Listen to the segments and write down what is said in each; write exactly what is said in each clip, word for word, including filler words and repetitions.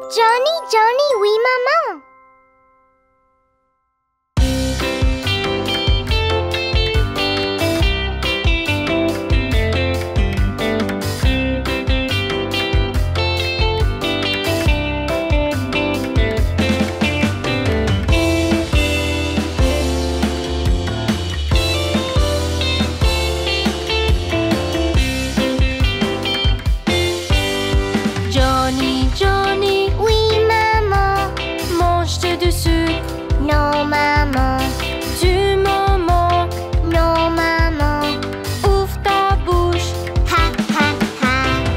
Johnny, Johnny, oui maman. Johnny, Johnny, Oui maman. mange-tu du sucre? Non maman. Tu m'en manques, Non maman. ouvre ta bouche. Ha ha ha.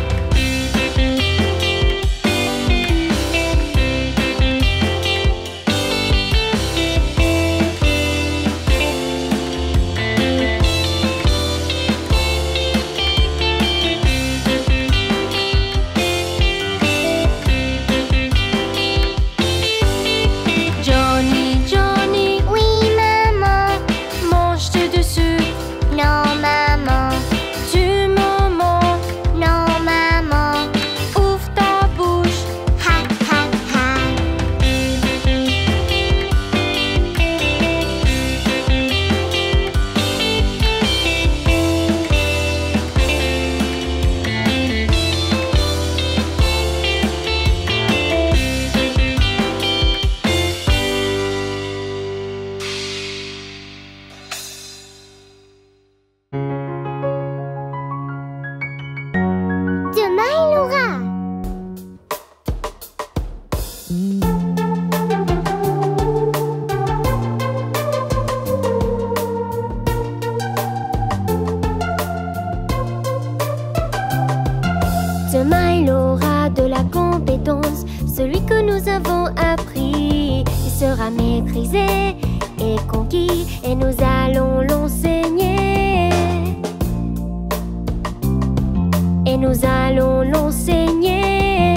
Johnny, Johnny, Oui maman. mange-tu du sucre? Non maman. Tu m'en manques, Non maman. ouvre ta bouche. Ha ha ha. Demain, Laura. Demain, il aura de la compétence. Celui que nous avons appris, il sera maîtrisé et conquis, et nous allons l'enseigner. Et nous allons l'enseigner.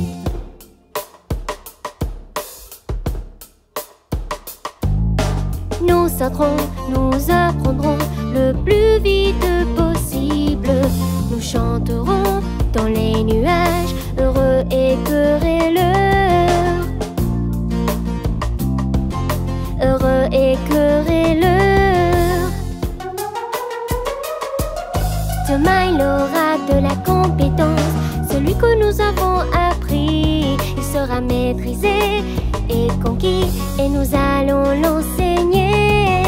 Nous sauterons, nous apprendrons le plus vite possible. Nous chanterons dans les nuages, heureux et querelleurs. Heureux et querelleurs. Demain, il aura de la compétence. Celui que nous avons appris, il sera maîtrisé et conquis, et nous allons l'enseigner.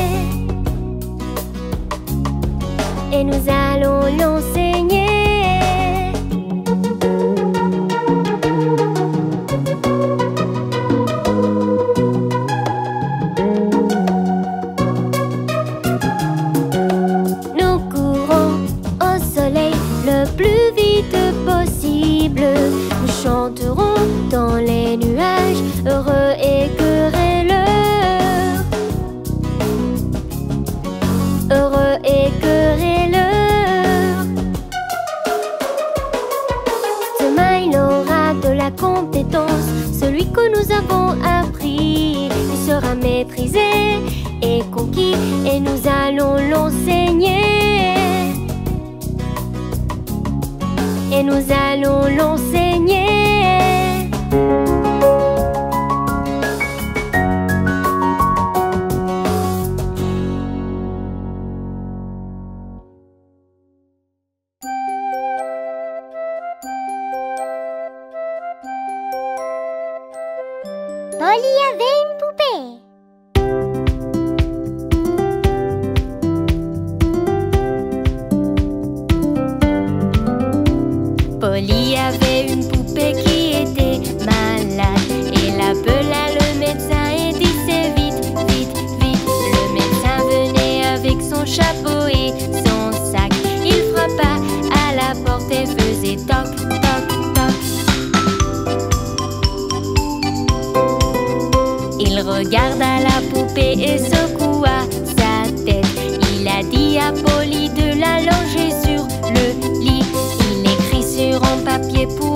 Et nous allons l'enseigner. Nous courons au soleil le plus vite possible. Nous chanterons dans les nuages, heureux et querelleurs. Heureux et querelleurs. Demain, il aura de la compétence. Celui que nous avons appris, il sera maîtrisé et conquis, et nous allons l'enseigner. Et nous allons l'enseigner. Polly avait une poupée. Polly avait une poupée qui était malade. Elle appela le médecin et disait vite, vite, vite. Le médecin venait avec son chapeau et son sac. Il frappa à la porte et faisait toc, toc, toc. Il regarda la poupée et secoua sa tête. Il a dit à Polly de la loger sur le lit. Il écrit sur un papier pour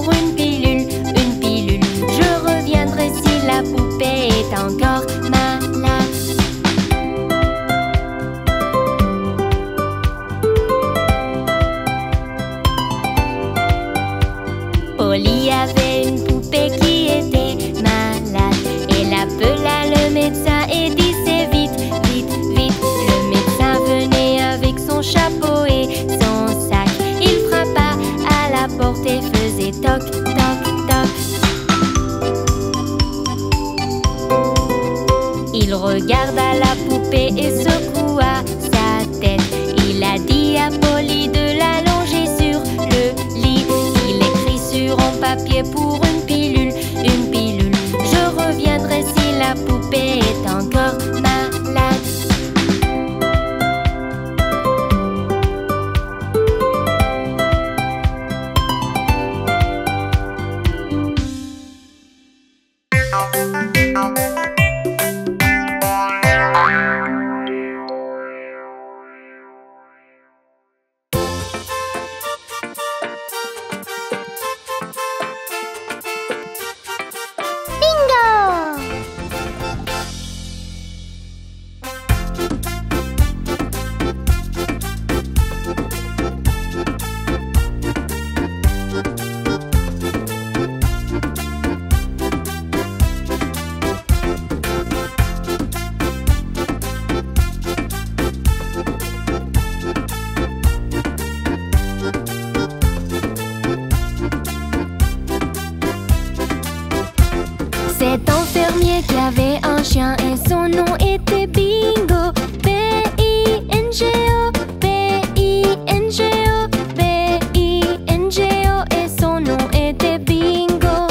qu'il y avait un chien et son nom était Bingo. B I N G O, B I N G O, B I N G O et son nom était Bingo.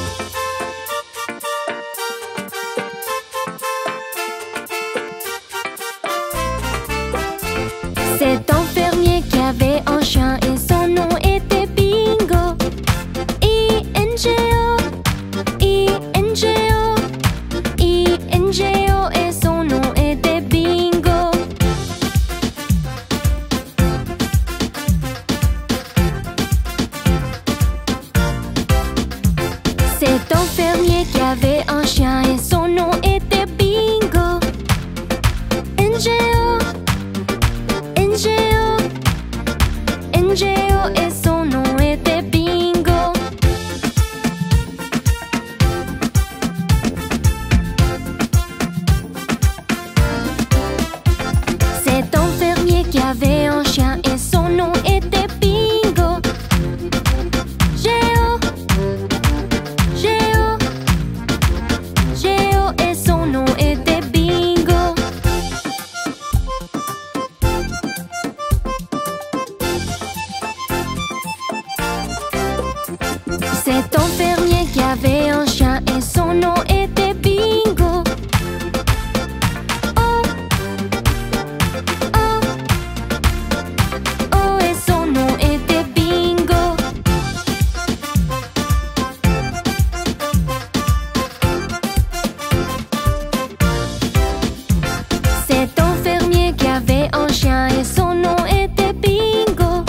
Cet enfermier qui avait un chien et son nom était Bingo. I N G O, I N G O, I N G O et son nom était Bingo. Cet enfermier qui avait un chien et son nom était Bingo. N G O, N G O, N G O et son nom était Bingo. Cet enfermier qui avait un chien et son nom était Bingo. G O, G O, G O et son nom était Bingo. Cet enfermier qui avait un chien et son nom était Bingo. Oh, oh, oh et son nom était Bingo. Cet enfermier qui avait un chien et son nom était Bingo.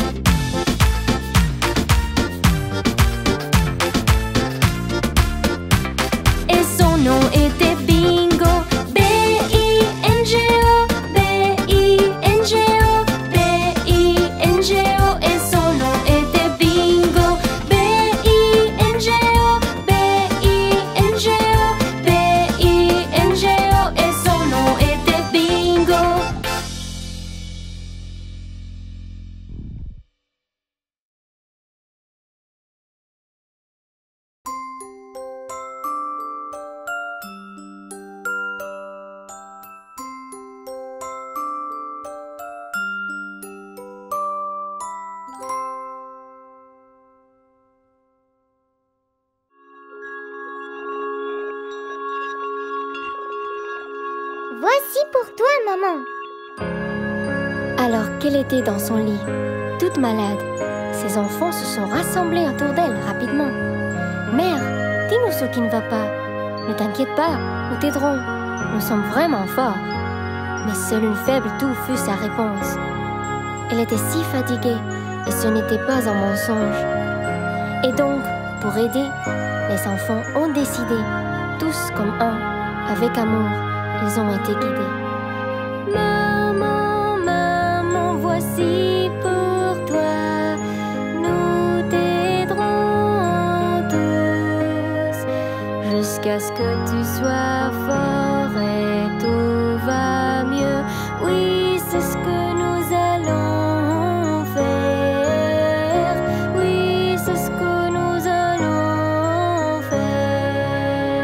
Et son nom était Bingo. B I N G O, B I N G O, B I N G O et son nom était Bingo. B I N G O, B I N G O, B I N G O et son nom était Bingo. Voici pour toi, maman. Alors qu'elle était dans son lit, toute malade, ses enfants se sont rassemblés autour d'elle rapidement. « Mère, dis-nous ce qui ne va pas. Ne t'inquiète pas, nous t'aiderons. Nous sommes vraiment forts. » Mais seule une faible toux fut sa réponse. Elle était si fatiguée et ce n'était pas un mensonge. Et donc, pour aider, les enfants ont décidé, tous comme un, avec amour, ils ont été guidés. Maman, maman, voici pour toi. Nous t'aiderons tous jusqu'à ce que tu sois fort et tout va mieux. Oui, c'est ce que nous allons faire. Oui, c'est ce que nous allons faire.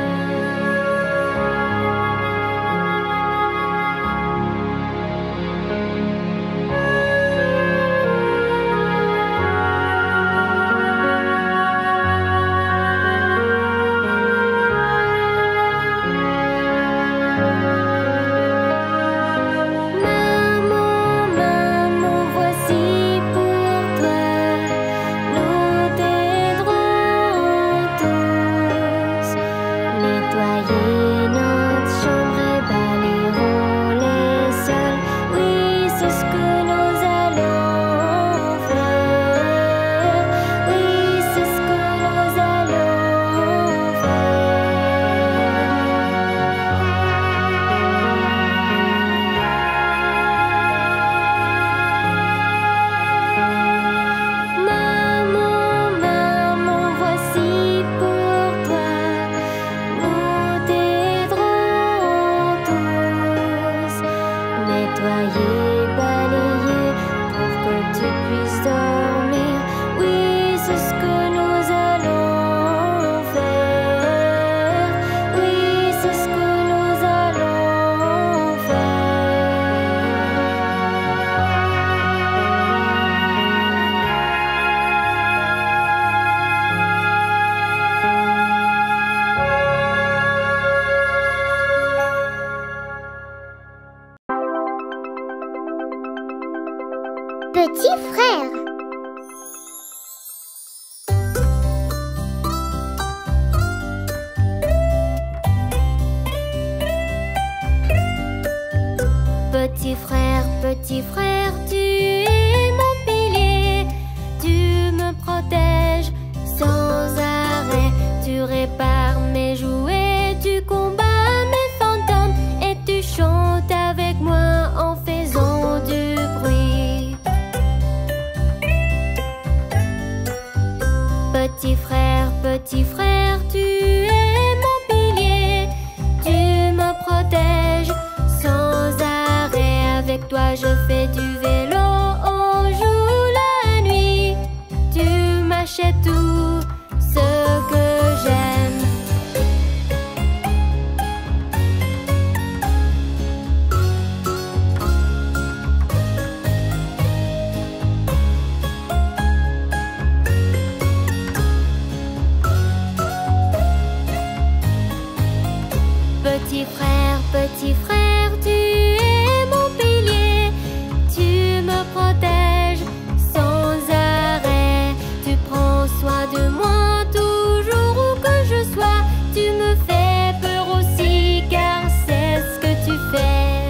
Petit frère. Petit frère, petit frère, tu es mon pilier. Tu me protèges sans arrêt. Tu répares mes jouets, tu combats mes fantômes et tu chantes avec moi en faisant du bruit. Petit frère, petit frère, tu es mon pilier. Tu me protèges sans arrêt. Avec toi je fais du vélo au jour la nuit. Tu m'achètes tout ce que j'aime. Petit frère, petit frère, tu es mon pilier. Tu me protèges sans arrêt. Tu prends soin de moi toujours où que je sois. Tu me fais peur aussi car c'est ce que tu fais.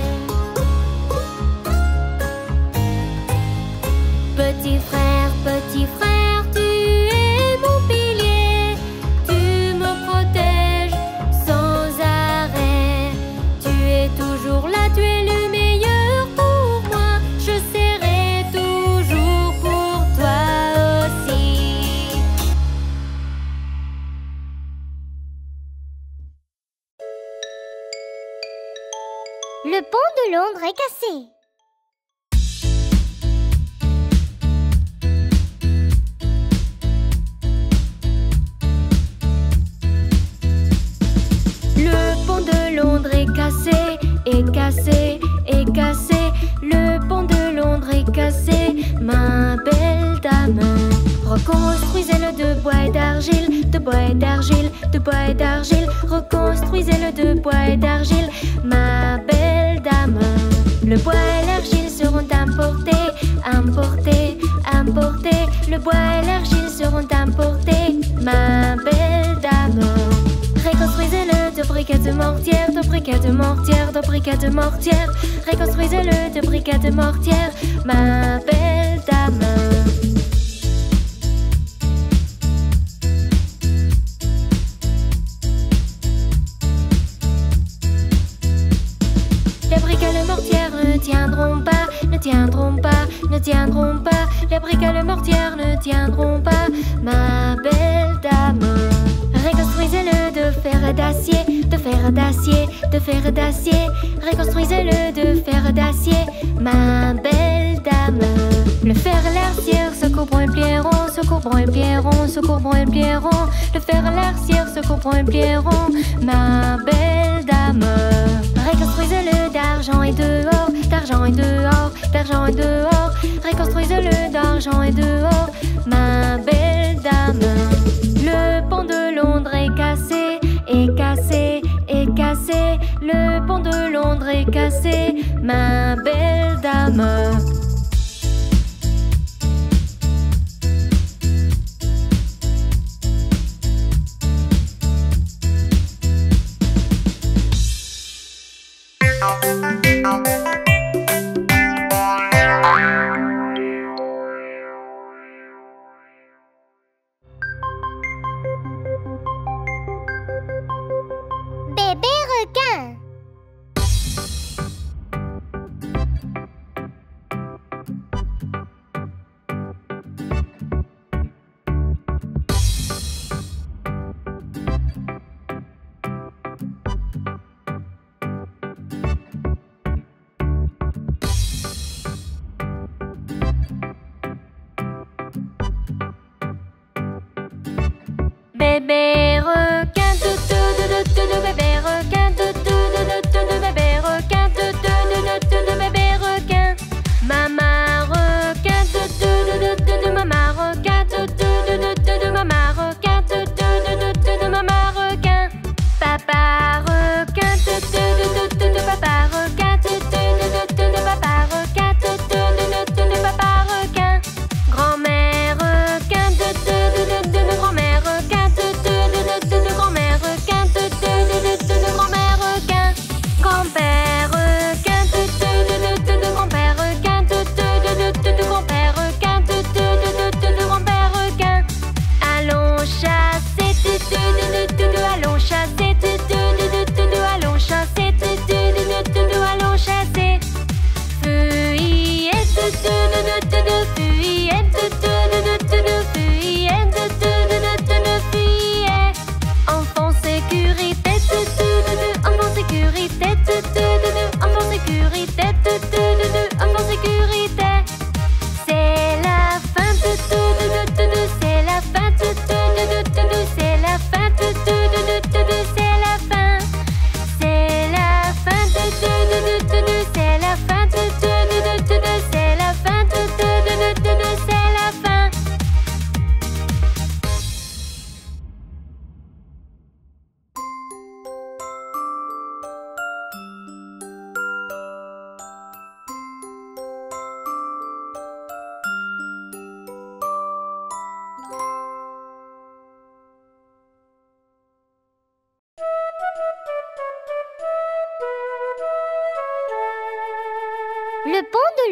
Petit frère, petit frère, tu es mon pilier. Tu me protèges sans arrêt. Tu es toujours là, tu es le meilleur pour moi. Je serai toujours pour toi aussi. Le pont de Londres est cassé. Le pont de Londres est cassé, est cassé, est cassé. Le pont de Londres est cassé, ma belle dame. Reconstruisez-le de bois et d'argile, de bois et d'argile, de bois et d'argile. Reconstruisez-le de bois et d'argile, ma belle dame. Le bois et l'argile seront importés, importés, importés. Le bois et l'argile seront importés, ma belle dame. Reconstruisez-le de briquets de mortière, de briquets de mortière, de briquets de mortière. Reconstruisez-le de briquets de mortière, ma belle dame. Les briquets de mortière ne tiendront pas, ne tiendront pas, ne tiendront pas. Les briquets de mortière ne tiendront pas, ma belle dame. Reconstruisez-le de fer et d'acier, de fer et d'acier, de fer et d'acier. Reconstruisez-le de fer et d'acier, ma belle dame. Le fer et l'arcière se couvront et plieront, se couvront et plieront, se couvront et plieront. Le fer et l'arcière se couvront et plieront, ma belle dame. Reconstruisez-le d'argent et dehors, d'argent et dehors, d'argent et dehors. Reconstruisez-le d'argent et dehors, ma belle dame. Le pont de Londres est cassé, est cassé, est cassé. Le pont de Londres est cassé, ma belle dame. Bébé requin. Bébé requin, tout tout tout tout tout bébé requin, tout tout tout tout tout bébé requin, tout tout tout tout bébé requin. Maman requin, tout tout tout tout maman requin, tout tout tout tout maman requin, tout tout tout tout maman requin. Papa requin, tout tout tout tout papa requin, tout tout tout tout papa requin, tout tout tout tout papa requin.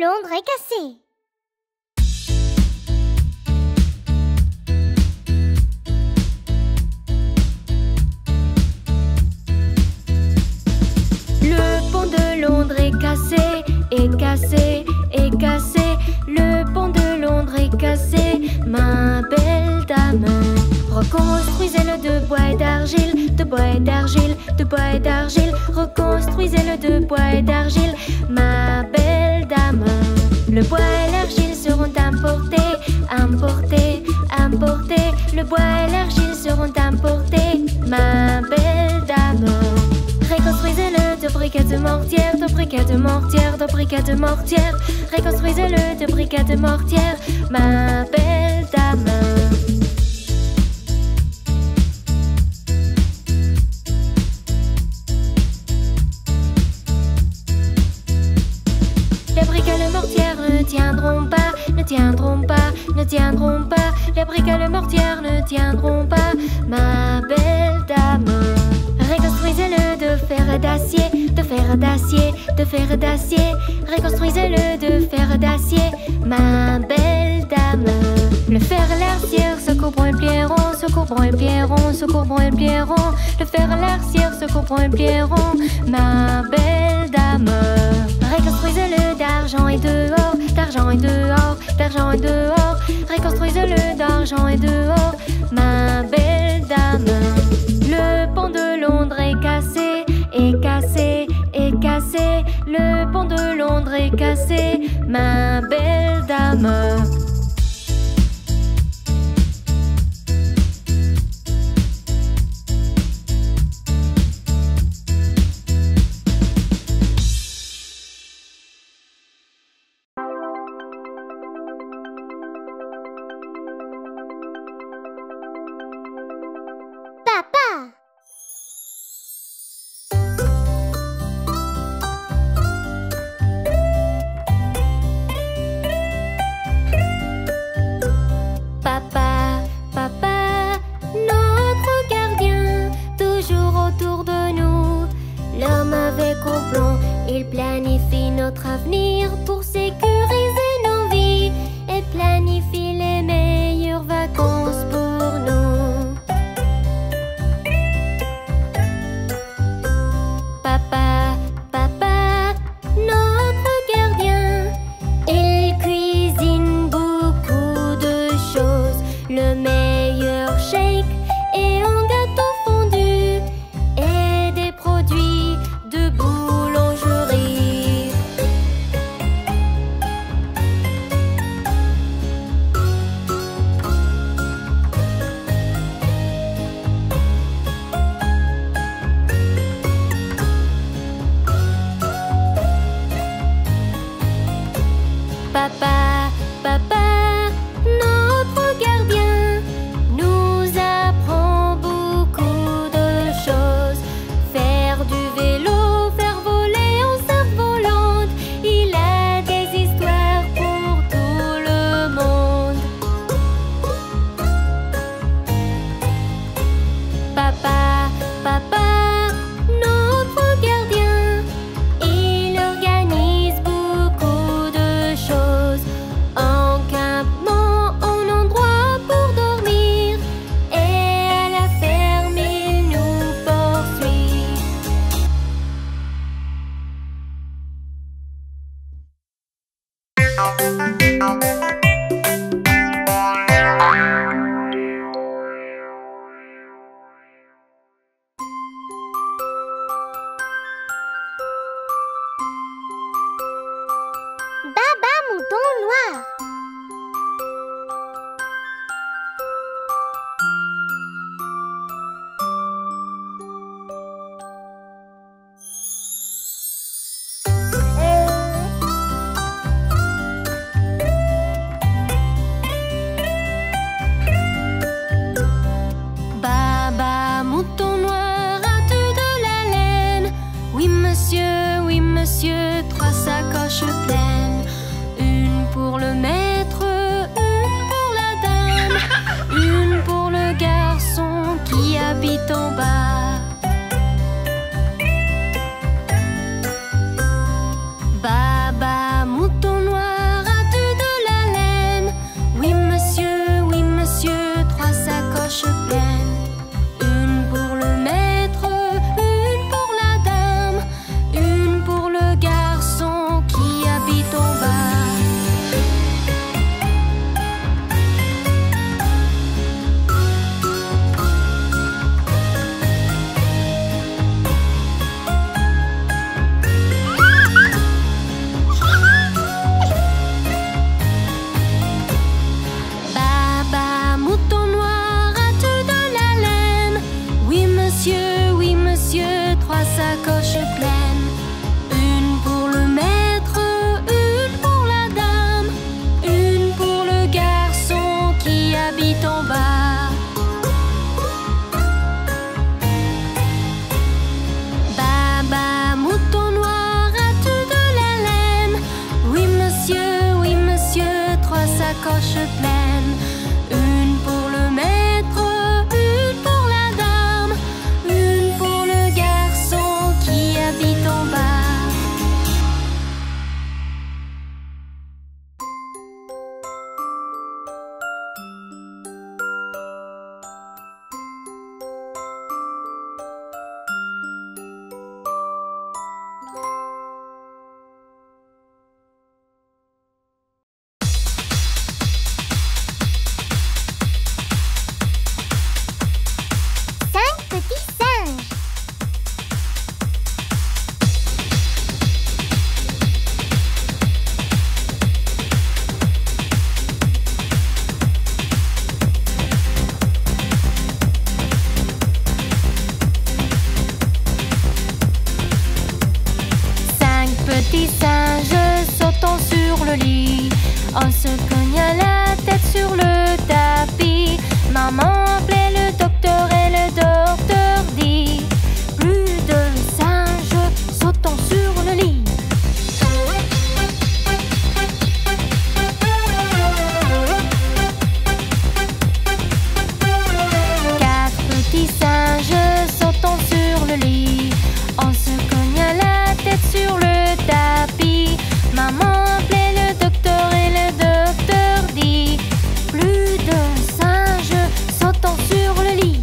Londres est cassé. Le pont de Londres est cassé, est cassé, est cassé. Le pont de Londres est cassé, ma belle dame. Reconstruisez-le de bois et d'argile, de bois et d'argile, de bois et d'argile. Reconstruisez-le de bois et d'argile, ma belle dame. Le bois et l'argile seront importés, importés, importés. Le bois et l'argile seront importés, ma belle dame. Reconstruisez-le de briquettes de mortière, de briquettes de mortière, de briquettes de mortière. Reconstruisez-le de briquettes de mortière, ma belle dame. Les briques et le mortière ne tiendront pas, ne tiendront pas, ne tiendront pas. Les briques et le mortière ne tiendront pas, ma belle dame. Reconstruisez-le de fer et d'acier, de fer et d'acier, de fer et d'acier. Reconstruisez-le de fer et d'acier, ma belle dame. Le fer et l'arcière se couvront et plieront, se couvront et plieront, se couvront et plieront. Le fer et l'arcière se couvront et plieront, ma belle dame. Reconstruisez-le d'argent et dehors, d'argent et dehors, d'argent et dehors. Reconstruisez-le d'argent et dehors, ma belle dame. Le pont de Londres est cassé, est cassé, est cassé. Le pont de Londres est cassé, ma belle dame. Papa! On se cogna la tête sur le tapis. Maman appelait le docteur et le docteur dit: plus de singes sautant sur le lit. Quatre petits singes sautant sur le lit. On se cogna la tête sur le tapis. Maman appelait le docteur et le docteur dit: plus de singes sautant sur le lit.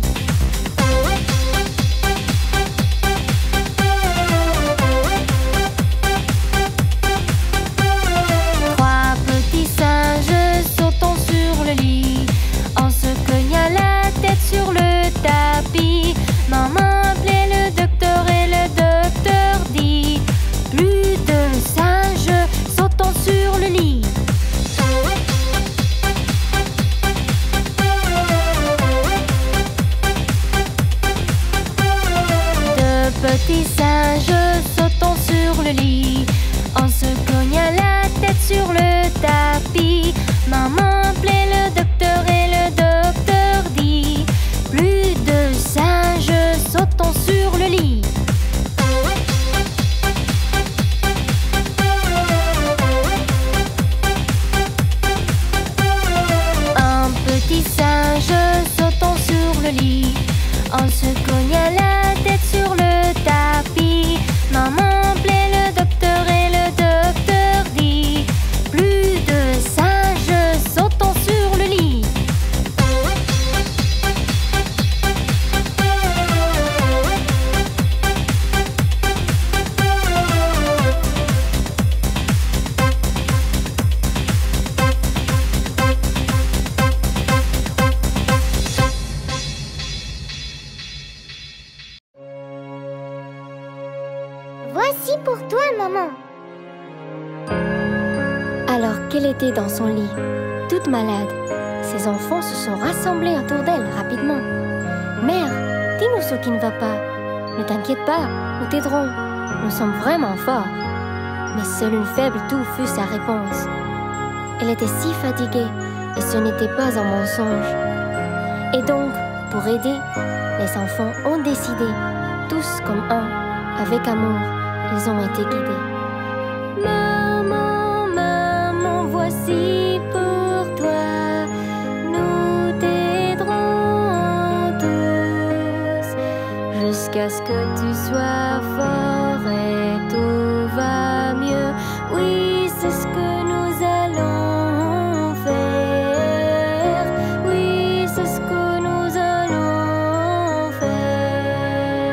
Trois petits singes sautant sur le lit. On se cogna la tête sur le tapis. Maman appelait le docteur et le docteur dit: plus de singes sautant sur le lit. Deux petits singes sautant sur le lit. On se cogna la tête sur le tapis. Maman appelait le docteur et le docteur dit: plus de singes sautant sur le lit. Un petit singe sautant sur le lit. On se cogna la tête sur le tapis. Maman appelait le docteur et le docteur dit: plus de singes sautant sur le lit. Voici pour toi, maman. Alors qu'elle était dans son lit, toute malade, ses enfants se sont rassemblés autour d'elle rapidement. « Mère, dis-nous ce qui ne va pas. Ne t'inquiète pas, nous t'aiderons. Nous sommes vraiment forts. » Mais seule une faible toux fut sa réponse. Elle était si fatiguée et ce n'était pas un mensonge. Et donc, pour aider, les enfants ont décidé, tous comme un, avec amour, ils ont été guidés. Maman, maman, voici pour toi. Nous t'aiderons tous jusqu'à ce que tu sois fort et tout va mieux. Oui, c'est ce que nous allons faire. Oui, c'est ce que nous allons faire.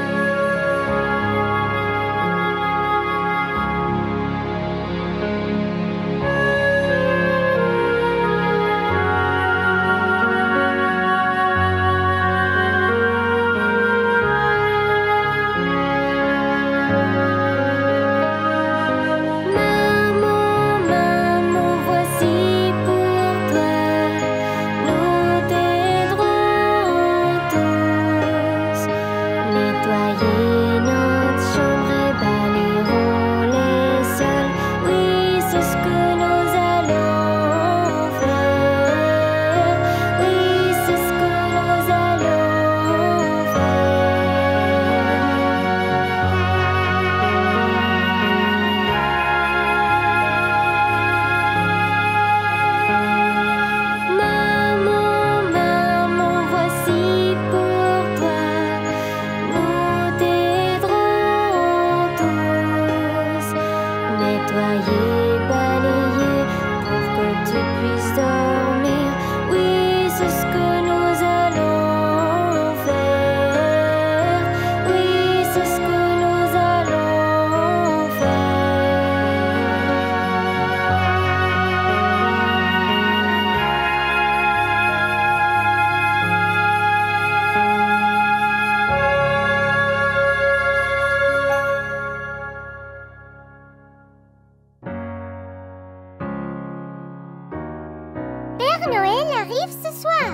Noël arrive ce soir.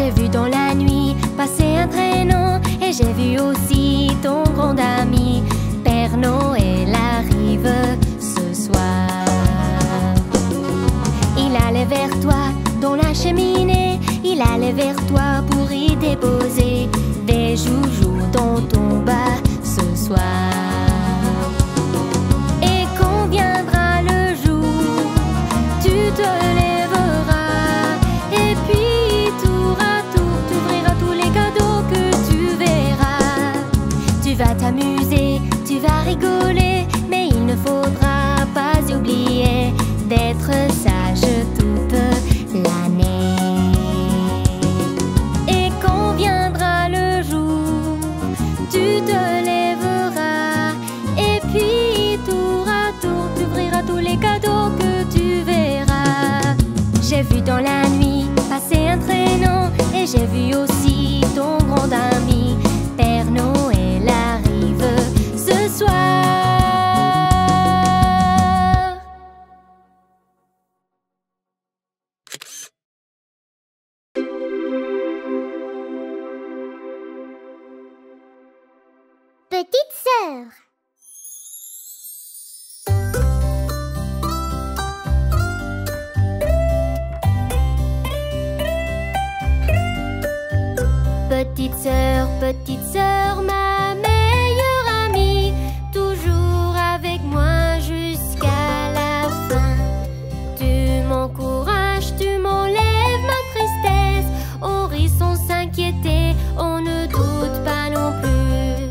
J'ai vu dans la nuit passer un traîneau et j'ai vu aussi ton grand ami. Père Noël arrive ce soir. Il allait vers toi dans la cheminée, il allait vers toi pour y déposer des joujoux dans ton bas ce soir. Et quand viendra le jour, tu te lèveras et puis tour à tour, t'ouvriras tous les cadeaux que tu verras. Tu vas t'amuser, tu vas rigoler, mais il ne faudra pas oublier d'être sage toute l'année. Et quand viendra le jour, tu te lèveras et puis tour à tour, tu ouvriras tous les cadeaux que tu verras. J'ai vu dans la nuit passer un traîneau et j'ai vu aussi ton grand ami. Père Noël arrive ce soir. Petite sœur. Petite sœur, petite sœur, ma meilleure amie, toujours avec moi jusqu'à la fin. Tu m'encourages, tu m'enlèves ma tristesse, on rit sans s'inquiéter, on ne doute pas non plus.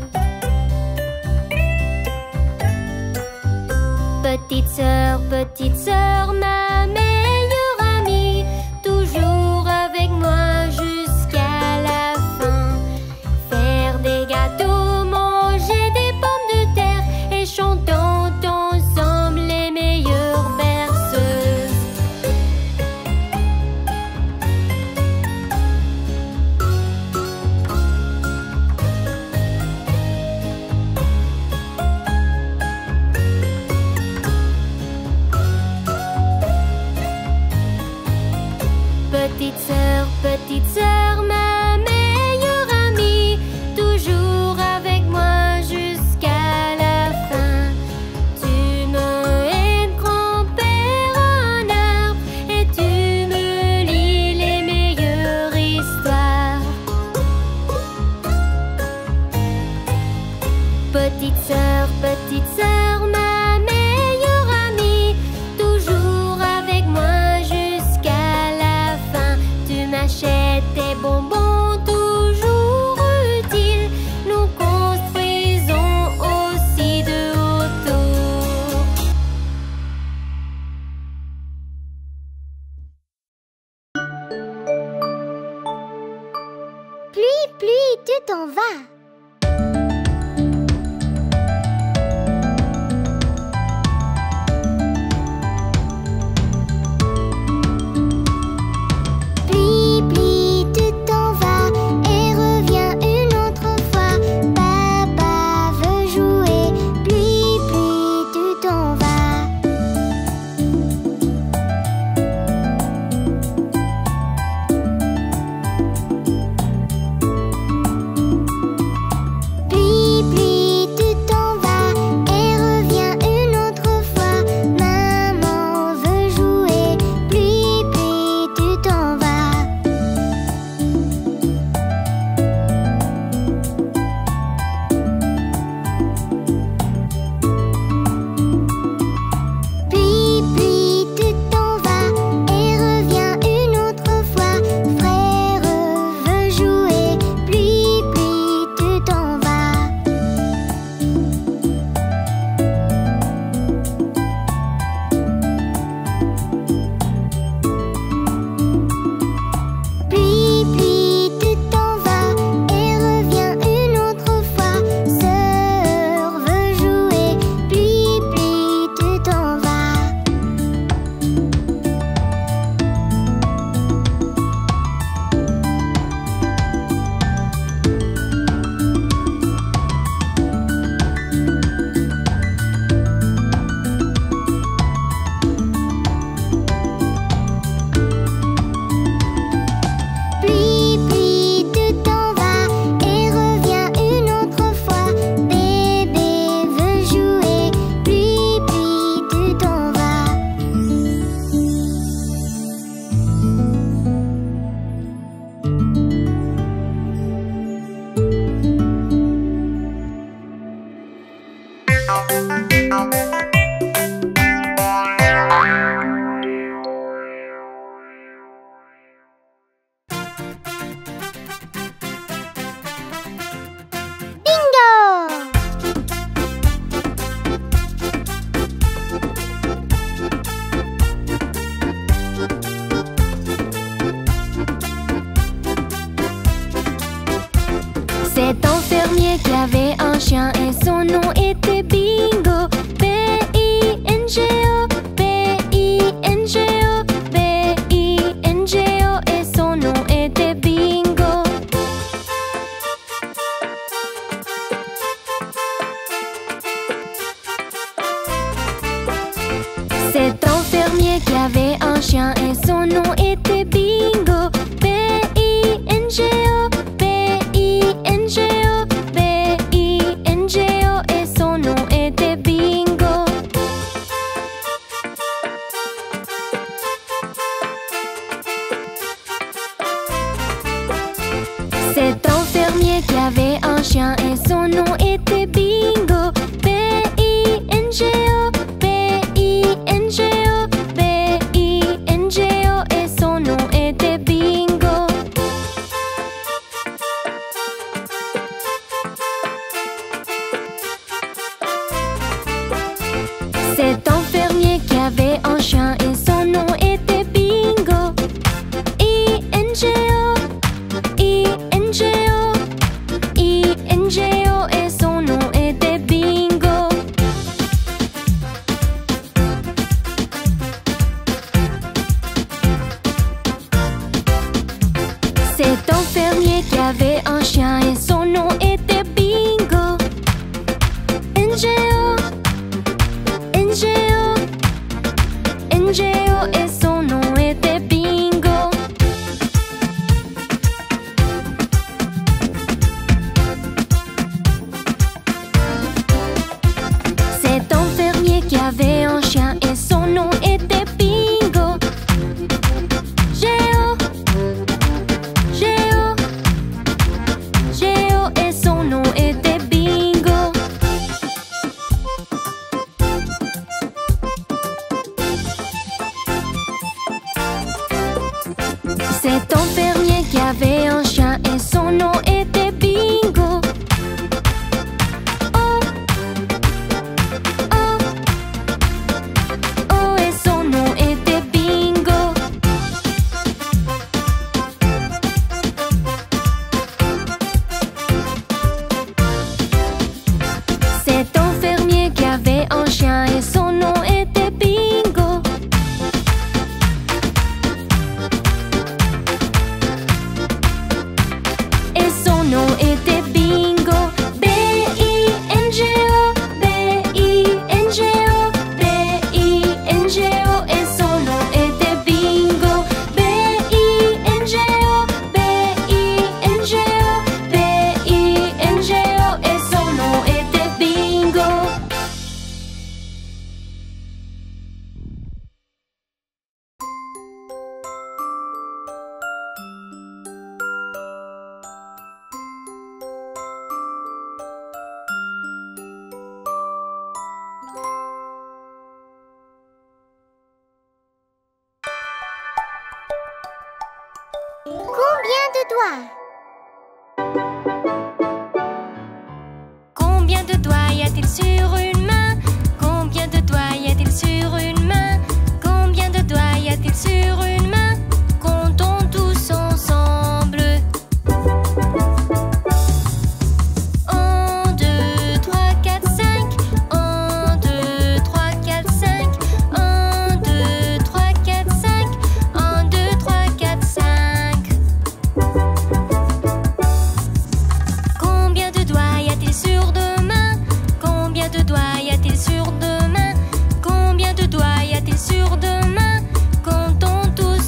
Petite sœur, petite sœur, ma meilleure amie, toujours avec moi jusqu'à la fin. Faire des gâteaux, manger des pommes de terre et chantons ensemble les meilleures berceuses. Petite sœur, petite sœur, ma meilleure amie, toujours avec moi jusqu'à la fin. Tu me aides, grand-père en arbre, et tu me lis les meilleures histoires. Petite sœur, petite sœur, ma meilleure amie, toujours avec moi jusqu'à la fin. Tu m'achètes des bonbons toujours utiles, nous construisons aussi de autour. Pluie, pluie, tu t'en vas. Pluie, pluie, tu t'en vas et reviens une autre fois. Papa veut jouer. Pluie, pluie, tu t'en vas. C'est un fermier qui avait un chien et son nom était Bingo. B I N G O, B I N G O, B I N G O et son nom était Bingo. C'est un fermier qui avait un chien et son nom était Bingo. B I N G O, B I N G O, B I N G O et son nom était Bingo. C'est un fermier qui avait un chien et son nom était Bingo. B I N G O, B I N G O, B I N G O et son nom était Bingo. C'est un fermier qui avait un chien et son nom était Bingo. I N G O, I N G O, I N G O et son nom était Bingo. C'est un fermier qui avait un chien et son nom était Bingo. N G O, N G O, N G O et son nom était Bingo. C'est un fermier qui avait un chien et son nom était Bingo. G O, G O, G O et son nom était Bingo. C'est un fermier qui avait un chien et son nom était Bingo. Oh, oh, oh et son nom était Bingo. C'est un fermier qui avait un chien et son nom était Bingo. Et son nom était Bingo. B I N G O, B I N G O, B I N G O et son nom était Bingo. B I N G O, B I N G O, B I N G O et son nom était Bingo. Combien de doigts? Combien de doigts y a-t-il sur une main? Combien de doigts y a-t-il sur une main? Combien de doigts y a-t-il sur une main? Comptons tous ensemble. Un, deux, trois, quatre, cinq. Un, deux, trois, quatre, cinq. Un, deux, trois, quatre, cinq. Un, deux, trois, quatre, cinq. Combien de doigts y a-t-il sur deux mains? Combien de doigts y a-t-il sur deux mains? Combien de doigts y a-t-il sur deux mains? Comptons tous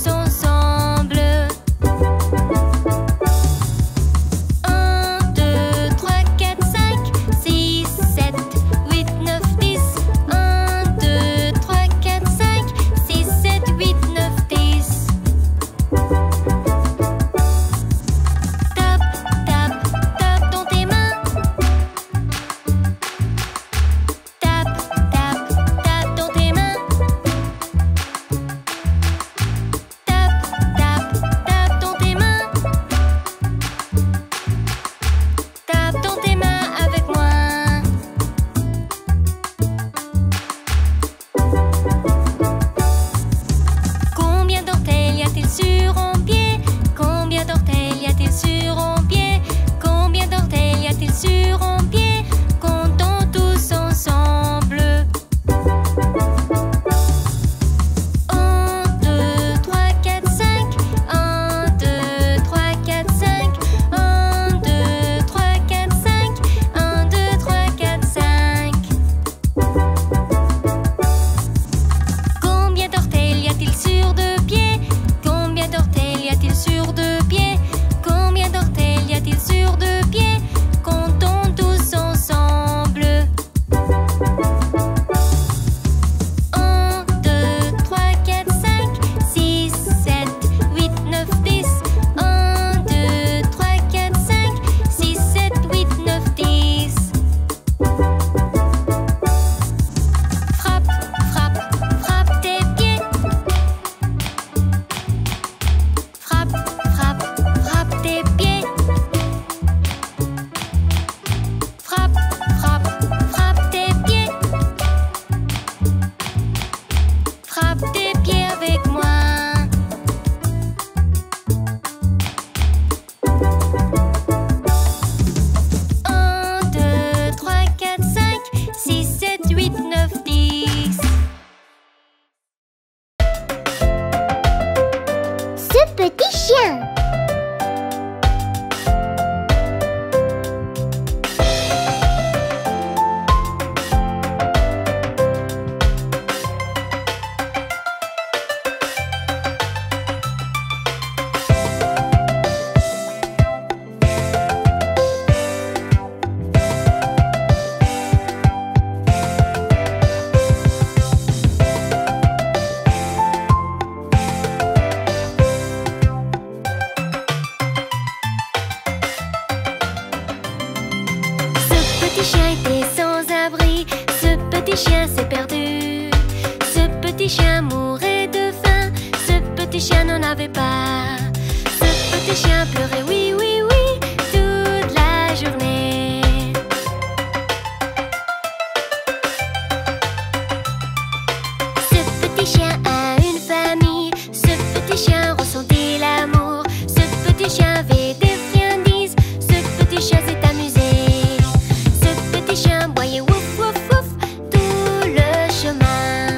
petit chien était sans abri, ce petit chien s'est perdu. Ce petit chien mourait de faim, ce petit chien n'en avait pas. Ce petit chien pleurait oui, oui, oui, toute la journée. Ce petit chien a une famille, ce petit chien ressentait l'amour. Ce petit chien avait des friandises, ce petit chien s'est amusé. Ce petit chien boyait wouf, wouf, wouf tout le chemin.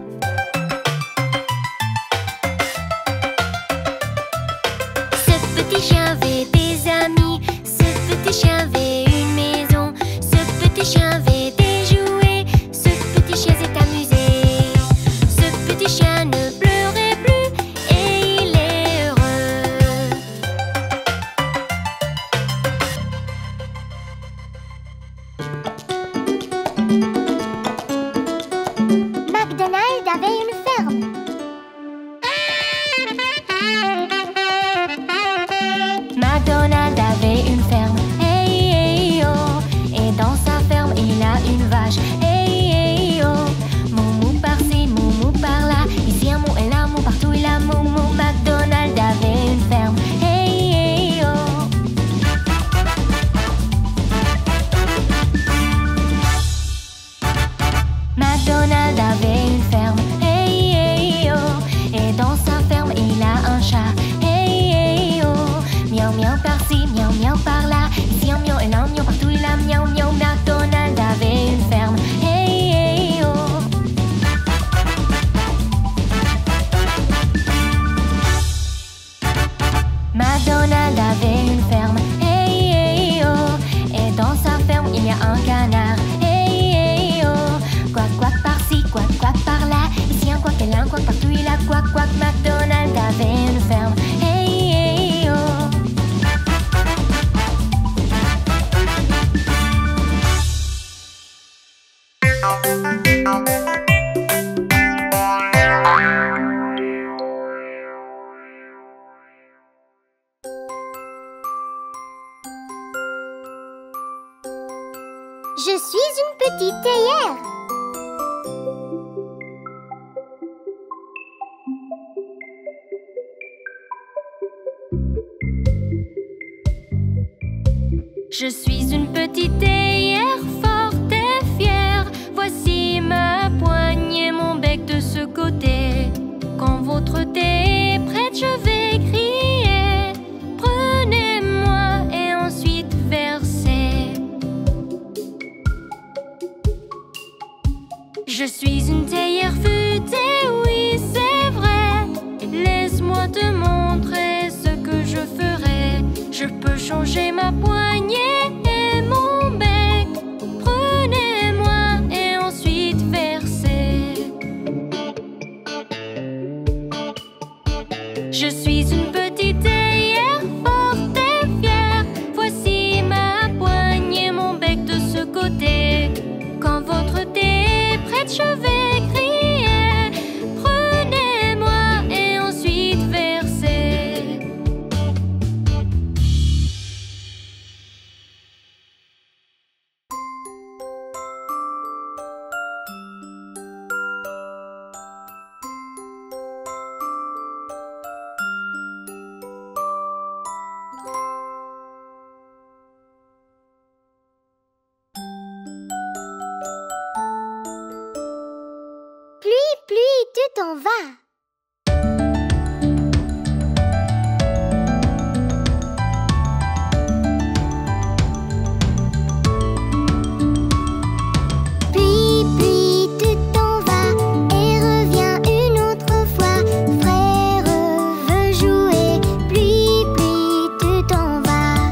Ce petit chien avait des amis, ce petit chien avait une maison, ce petit chien avait des jouets, ce petit chien s'est amusé. Ce petit chien ne pleurait plus et il est heureux. McDonald avait une ferme. McDonald avait une ferme, hey, hey, oh. Et dans sa ferme, il a une vache, hey, hey, oh. Moumou par-ci, moumou par-là, ici un mou et là, mou partout, il a moumou. McDonald avait une ferme, hey, hey, oh. McDonald avait une ferme, hey, hey, oh. Et dans sa ferme, il a un chat, hey, hey, oh. Miaou, miaou par-ci, miaou, miaou par-là, ici un miaou et là un miaou partout, il a miaou, miaou. McDonald avait une ferme, hey, hey, oh. McDonald avait une ferme, hey, hey, oh. Et dans sa ferme, il y a un canard, hey, hey, oh. Quack, quack par-ci, quack, quack par-là, ici un quack et là un quack partout, il a quack, quack. McDonald avait une ferme, hey, hey, oh. Je suis une petite théière. Je suis une petite théière forte et fière. Voici ma poignée, mon bec de ce côté. Quand votre thé est prête, je vais crier. Prenez-moi et ensuite versez. Je suis une théière futée, oui c'est vrai. Laisse-moi te montrer ce que je ferai. Je peux changer ma poignée et mon bec. Prenez-moi et ensuite versez. Je suis une petite théière forte et fière. Voici ma poignée, mon bec de ce côté. Quand votre thé est prête, je vais crier. Prenez-moi et ensuite versez. Pluie, pluie, tu t'en vas. Pluie, pluie, tu t'en vas et reviens une autre fois. Frère veut jouer. Pluie, pluie, tu t'en vas.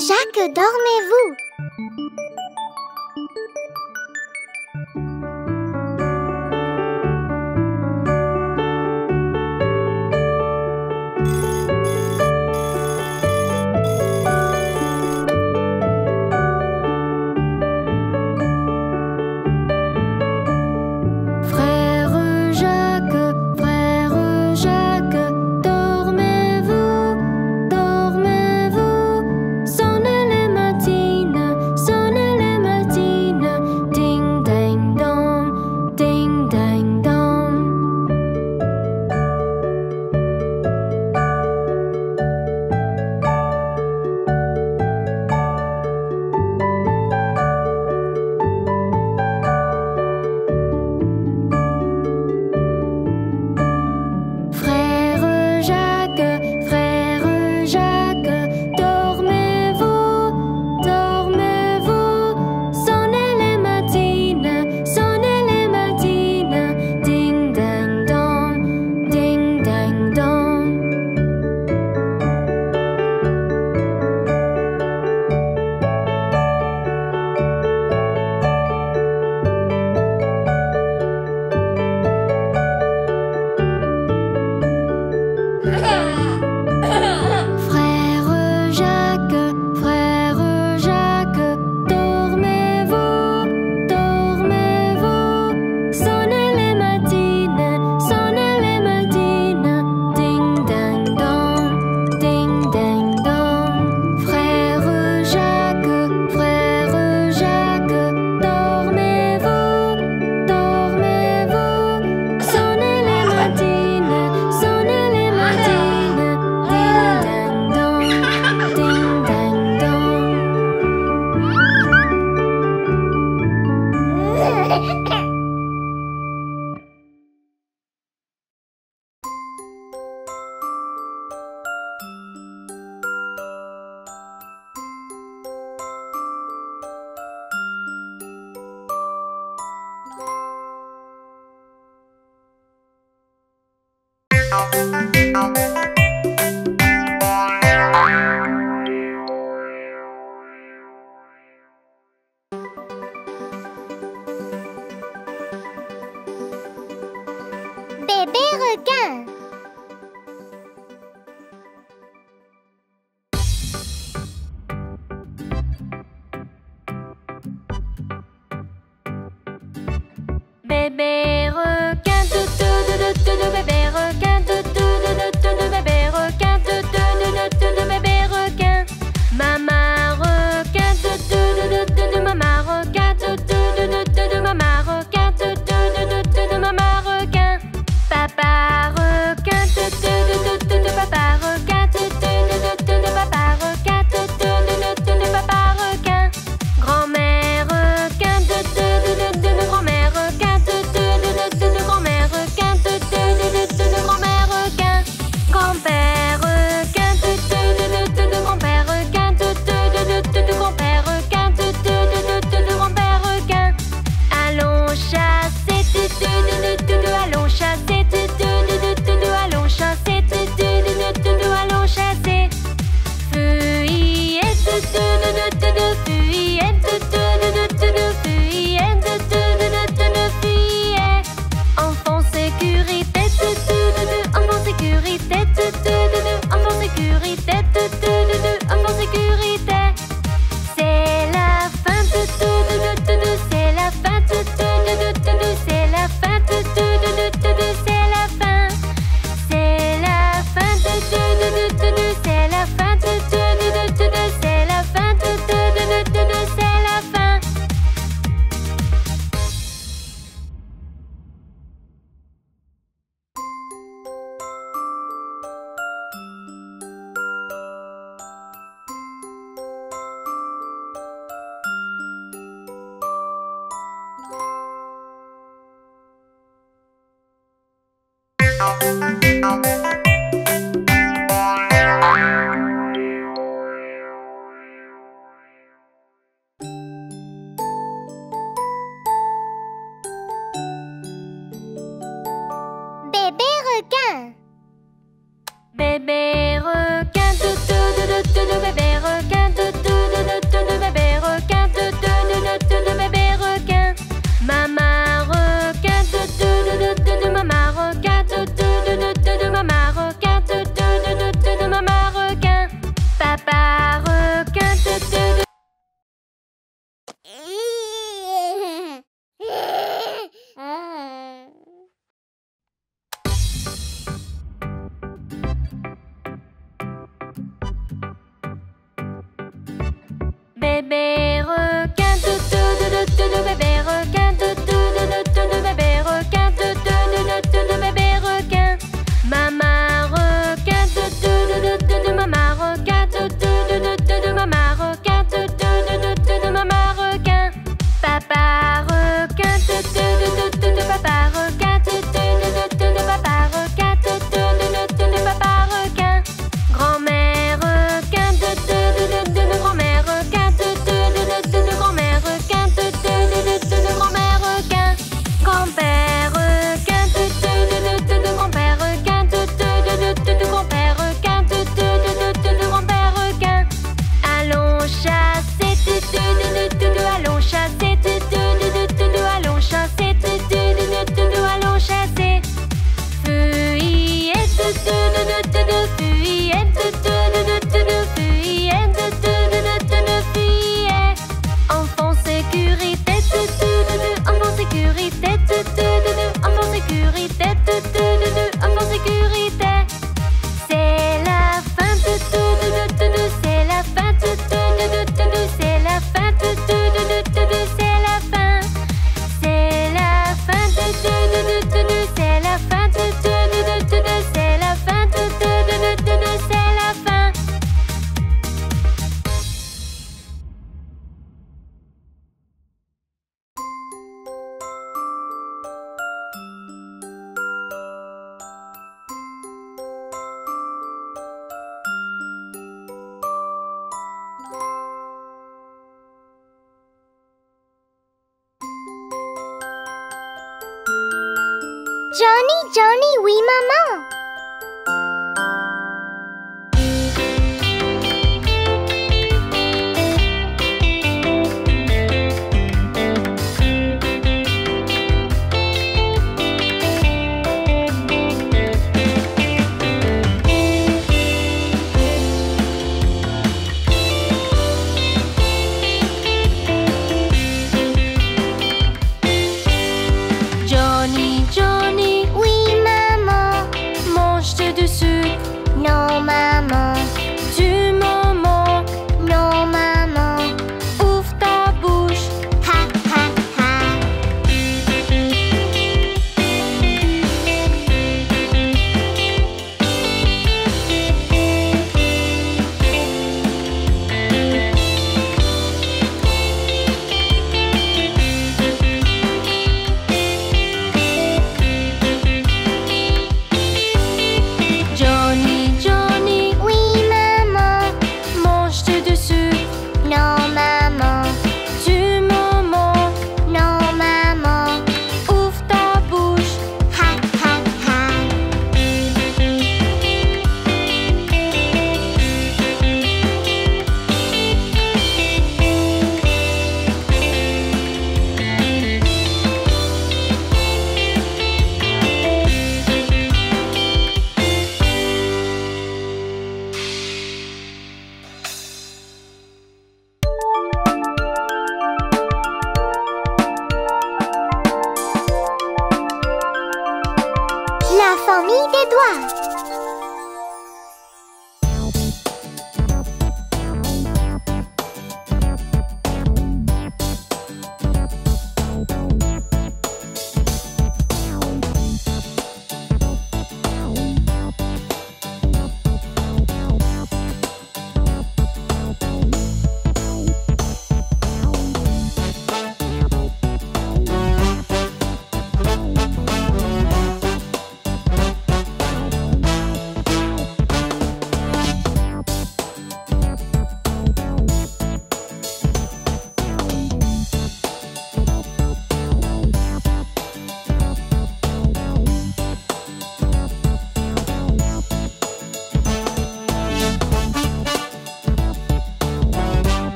Jacques, dormez-vous? Bébé requin. Bébé requin, tout tout tout tout tout, bébé requin, tout tout tout tout tout, bébé requin, tout tout tout tout tout, bébé requin. Maman requin, tout tout tout tout tout, maman requin, tout tout tout tout tout, maman requin, tout tout tout tout tout, maman requin. Papa requin, tout tout tout tout tout, papa requin, tout tout tout tout tout, papa requin, tout tout tout tout tout, papa requin. Grand-mère requin, tout tout tout tout tout, grand-mère requin, tout tout tout tout tout, grand-mère requin, tout tout tout tout tout, grand-mère requin. Grand-père requin, tout tout tout tout tout, grand-père requin, tout tout tout tout tout, grand-père requin, tout tout tout tout tout, grand-père requin. Allons chasser, tout tout tout tout tout, allons chasser, tout tout tout tout tout, allons chasser, tout tout tout tout tout, allons chasser. Fuyez, tout tout tout tout tout, fuyez, tout tout tout tout tout, fuyez, tout tout tout tout tout, fuyez. Enfant sécurité, tout tout tout tout, enfant sécurité, tout tout tout tout, enfant sécurité, tout tout tout tout, enfant sécurité. C'est la fin, tout tout tout tout tout, c'est la fin, tout tout tout tout tout, c'est la fin, tout tout tout tout tout, c'est la fin. C'est la fin, tout tout tout tout tout, c'est la fin, tout tout tout tout tout, c'est la fin, tout tout tout tout tout, c'est la fin. Bébé requin. Bébé requin, tout tout tout tout tout, bébé requin, tout tout bébé requin, tout tout tout tout tout bébé requin, tout tout tout tout tout bébé requin, tout tout tout tout tout bébé requin. Maman requin, tout tout tout tout tout maman requin, tout tout tout tout tout maman requin, tout tout tout tout tout maman requin. Papa requin, tout tout tout tout tout papa requin, tout tout tout tout tout papa requin, tout tout tout tout tout papa requin. Grand-mère requin, tout tout tout tout tout grand-mère requin, tout tout tout tout tout grand-mère requin, tout tout tout tout tout grand-mère requin. Grand-père requin, tout tout tout tout tout grand-père requin, tout tout tout tout tout grand-père requin, tout tout tout tout tout grand-père requin. Allons chasser, tout tout tout tout tout allons chasser, tout tout tout tout tout allons chasser, tout tout tout tout tout allons chasser. Fuyez, tout tout tout tout tout fuyez, tout tout tout tout tout fuyez, tout tout tout tout tout fuyez. Enfant sécurité, tout tout tout enfant sécurité, tout tout tout enfant sécurité, tout tout tout enfant sécurité. C'est la fin, tout tout tout tout c'est la fin, tout tout tout tout c'est la fin, tout tout tout tout c'est la fin. C'est la fin, tout tout tout tout c'est la fin, tout tout tout tout c'est la fin, tout tout tout tout c'est la fin. Johnny, Johnny, oui maman. Johnny, Johnny, Oui maman. mange-tu du sucre? Non maman. Du moment, Non maman. ouvre ta bouche. Ha ha ha. Johnny, Johnny, Oui maman. mange-tu du sucre? Non maman. Du moment, Non maman. ouvre ta bouche. Ha ha ha. La famille des doigts.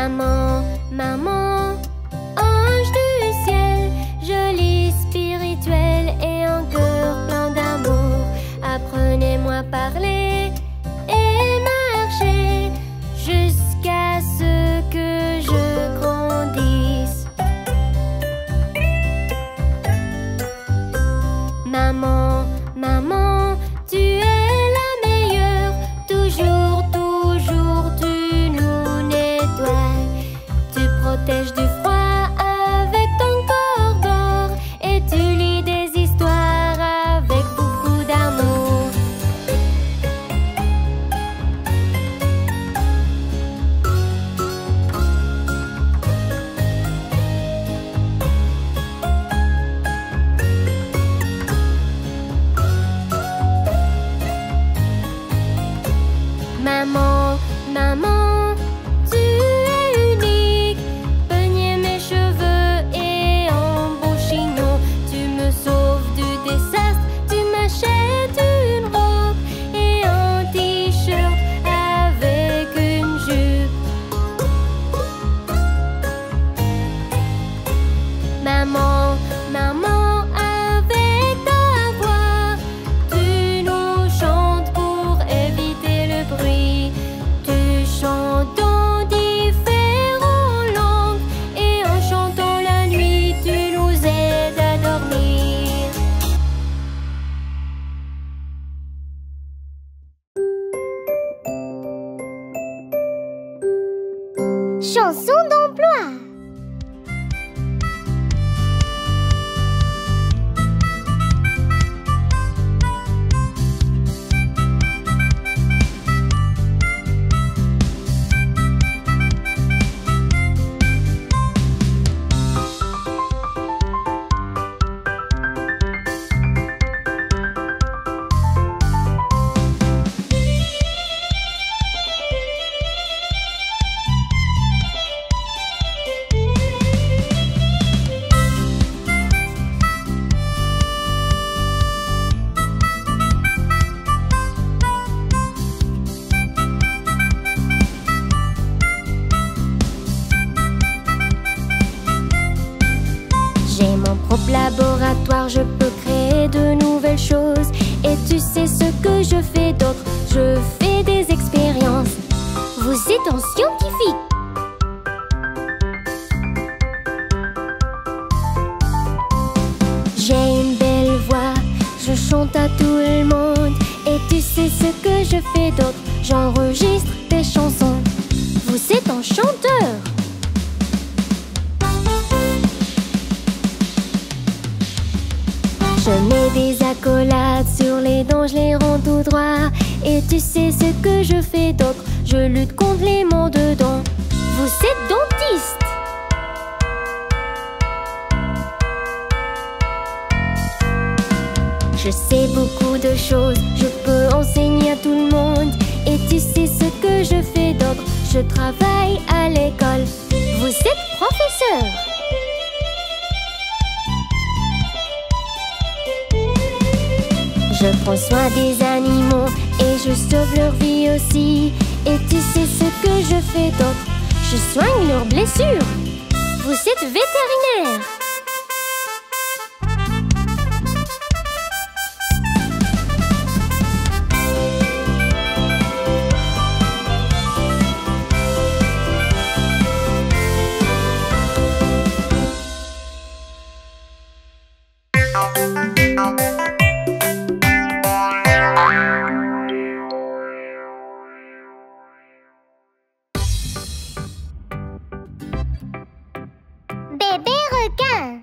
Maman, maman, ange du ciel, joli spirituel et un cœur plein d'amour, apprenez-moi à parler et marcher jusqu'à ce que je grandisse. Maman, maman, tu es la meilleure, toujours, toujours tu nous nettoies. Tu protèges du froid avec ton corps d'or et tu lis des histoires avec beaucoup d'amour. Maman, maman, tu es unique. Peigner mes cheveux et un beau chignon. Tu me sauves du désastre. Tu m'achètes une robe et un t-shirt avec une jupe. Maman, maman, avec ta voix, tu nous chantes pour éviter le bruit. Tu chantes en différentes langues et en chantant la nuit, tu nous aides à dormir. Chanson d'emploi. J'ai mon propre laboratoire, je peux créer de nouvelles choses. Et tu sais ce que je fais d'autre, je fais des expériences. Vous êtes un scientifique. J'ai une belle voix, je chante à tout le monde. Et tu sais ce que je fais d'autre, j'enregistre des chansons. Vous êtes un chanteur. Je mets des accolades sur les dents, je les rends tout droit. Et tu sais ce que je fais d'autre, je lutte contre les maux de dents. Vous êtes dentiste. Je sais beaucoup de choses, je peux enseigner à tout le monde. Et tu sais ce que je fais d'autre, je travaille à l'école. Vous êtes professeur. Je prends soin des animaux et je sauve leur vie aussi. Et tu sais ce que je fais d'autre, je soigne leurs blessures. Vous êtes vétérinaire. Bébé requin.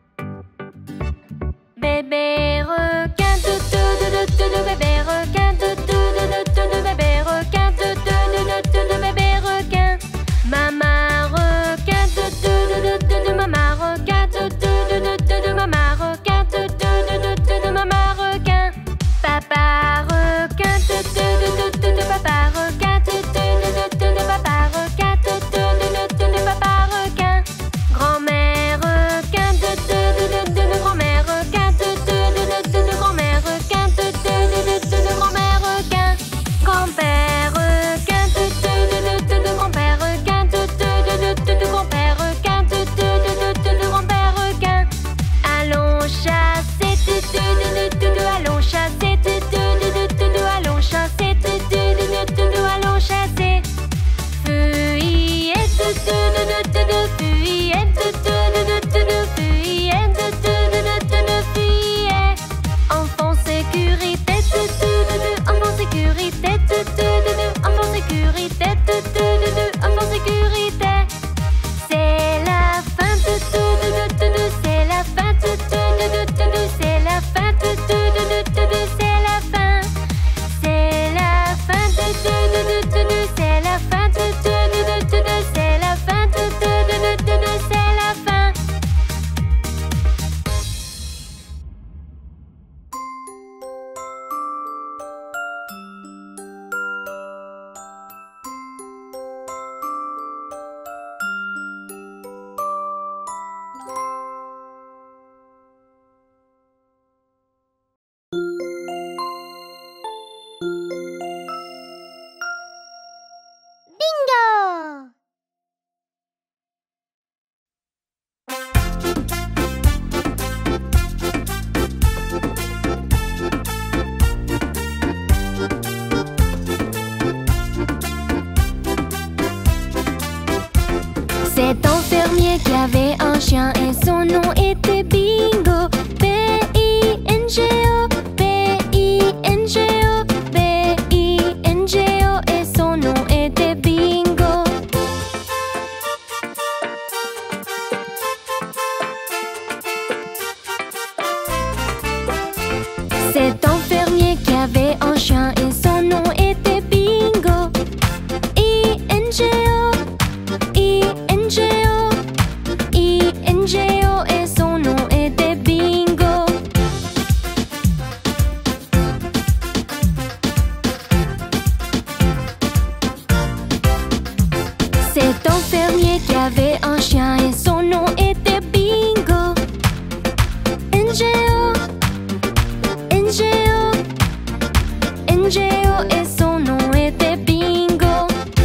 Bébé requin, tout tout tout tout tout, bébé requin, tout tout tout tout tout, bébé requin, tout tout tout tout tout, bébé requin. Maman requin, tout tout tout tout tout, maman requin, tout tout tout tout tout, maman requin, tout tout tout tout tout, maman requin. Papa requin, tout tout tout tout tout, papa requin, tout tout tout tout, papa requin, tout tout tout tout, papa requin. Grand-mère requin, tout tout tout tout, grand-mère requin, tout tout tout tout, grand-mère. qu'il y avait un chien et son nom était Bingo. B I N G O, B I N G O, B I N G O et son nom était Bingo. C'est un fermier qui avait un chien et son nom était Bingo. I N G O, I N G O, I N G O et son nom était Bingo. C'est un fermier qui avait un chien et son nom était Bingo. N G O, N G O, N G O et son nom était Bingo.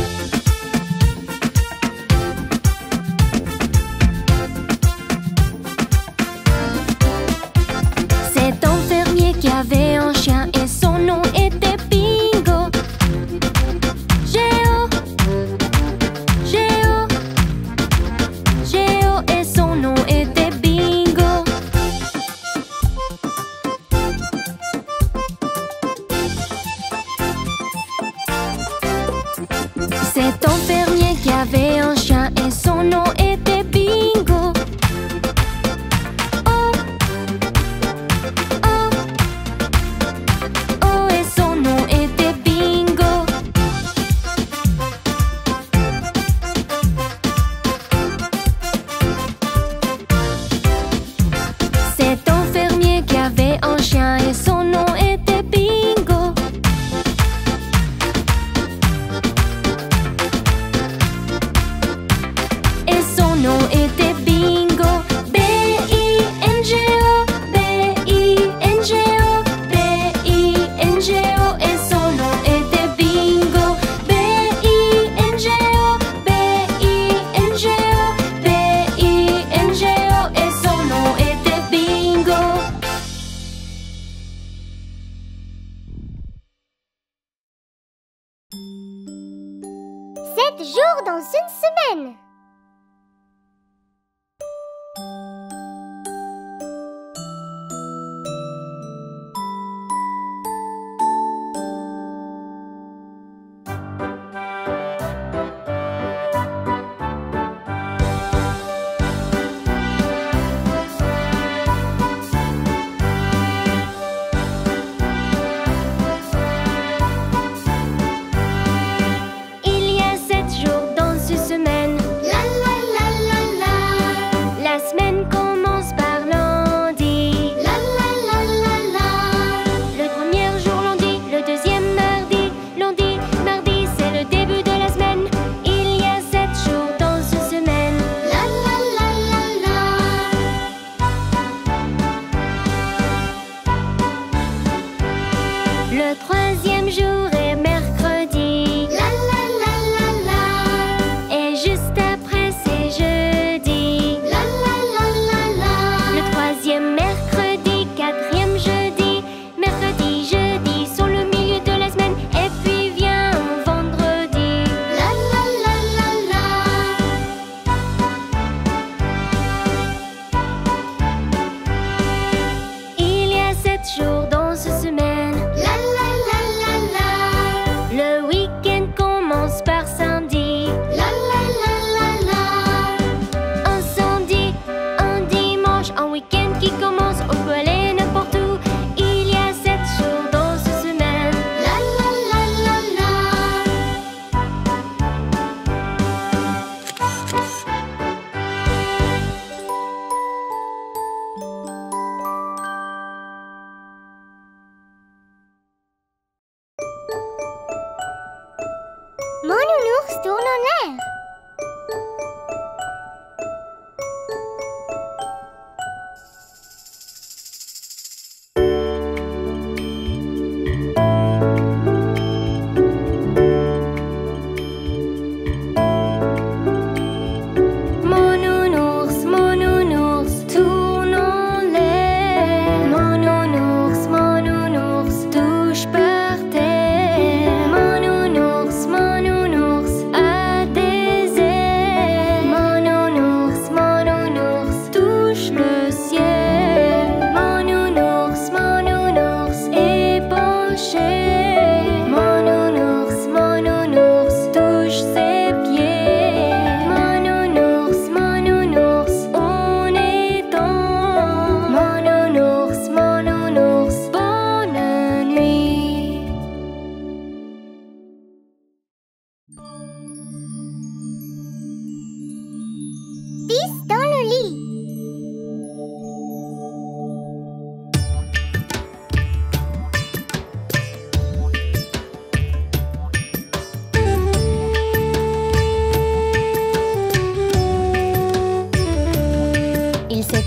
C'est un fermier qui avait un chien et son nom était Bingo. G O, G O, G O et son nom était Bingo. C'est un fermier qui avait un chien et son nom était Bingo. Oh, oh, oh et son nom était Bingo. C'est un fermier qui avait un chien et son nom était Bingo. Et son nom était Bingo. B I N G O, B I N G O, B I N G O et son nom était Bingo. B I N G O, B I N G O, B I N G O et son nom était Bingo. Sept jours dans une semaine. Il y a sept jours dans une semaine. La la la la la. La semaine commence par lundi. La la la la la. Le premier jour lundi, le deuxième mardi. Lundi, mardi, c'est le début de la semaine. Il y a sept jours dans une semaine. La la la la la. Le troisième jour est mercredi. La la la la la. Et juste après, c'est jeudi. La la la la la. Le troisième mercredi, quatrième jeudi. Mercredi, jeudi sont le milieu de la semaine. Et puis vient vendredi. La la la la la. Il y a sept jours dans une semaine. La la la la la.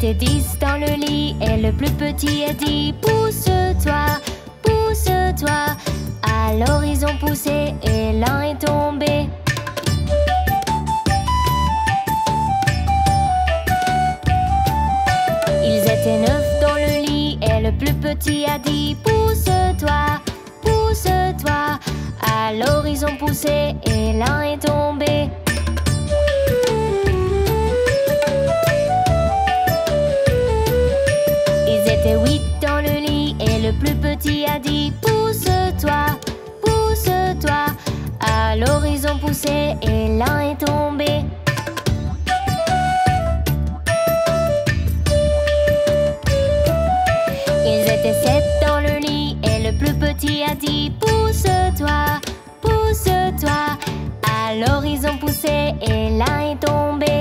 étaient dix dans le lit et le plus petit a dit pousse-toi, pousse-toi. Alors ils ont poussé et l'un est tombé. Ils étaient neuf dans le lit et le plus petit a dit pousse-toi, pousse-toi. Alors ils ont poussé et l'un est tombé. Ils étaient huit dans le lit et le plus petit a dit pousse-toi, pousse-toi. Alors ils ont poussé et l'un est tombé. Ils étaient sept dans le lit et le plus petit a dit pousse-toi, pousse-toi. Alors ils ont poussé et l'un est tombé.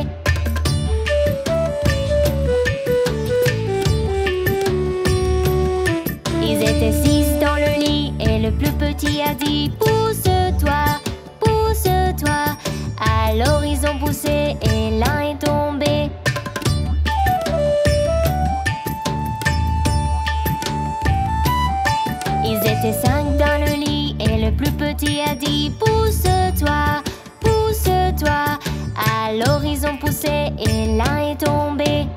Ils étaient six dans le lit et le plus petit a dit pousse-toi, pousse-toi. Alors ils ont poussé et l'un est tombé. Ils étaient cinq dans le lit et le plus petit a dit pousse-toi, pousse-toi. Alors ils ont poussé et l'un est tombé.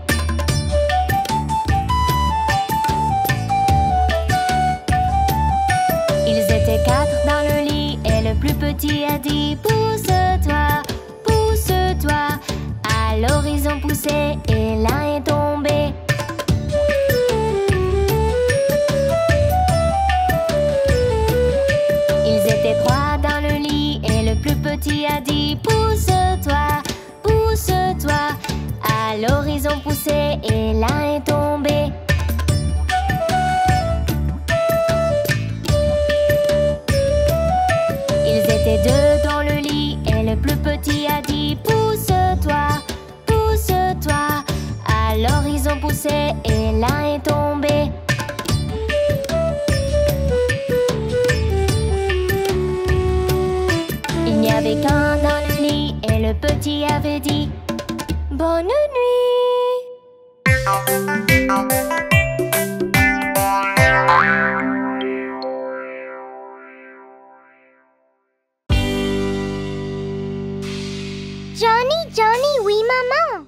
Ils étaient quatre dans le lit et le plus petit a dit pousse-toi, pousse-toi. Alors ils ont poussé et l'un est tombé. Ils étaient trois dans le lit et le plus petit a dit pousse-toi, pousse-toi. Alors ils ont poussé et l'un est tombé. Ils étaient deux dans le lit et le plus petit a dit pousse-toi, pousse-toi. Alors ils ont poussé et l'un est tombé. Il n'y avait qu'un dans le lit et le petit avait dit bonne nuit. Johnny, Johnny, oui maman.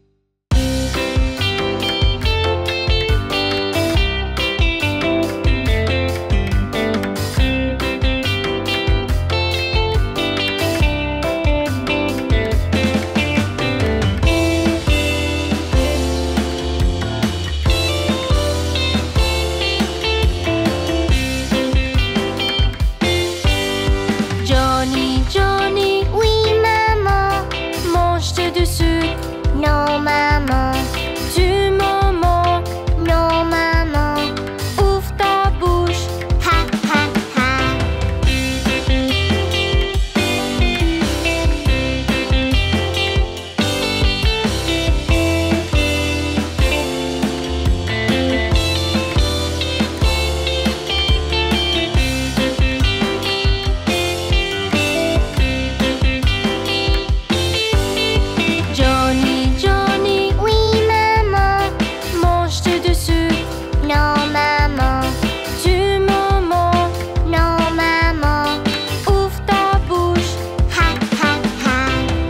Johnny, Johnny, Oui maman. mange-tu du sucre? Non maman. Du moment, Non maman. ouvre ta bouche. Ha ha ha. Johnny, Johnny, Oui maman. mange-tu du sucre? Non maman. Du moment, Non maman. ouvre ta bouche. Ha ha ha.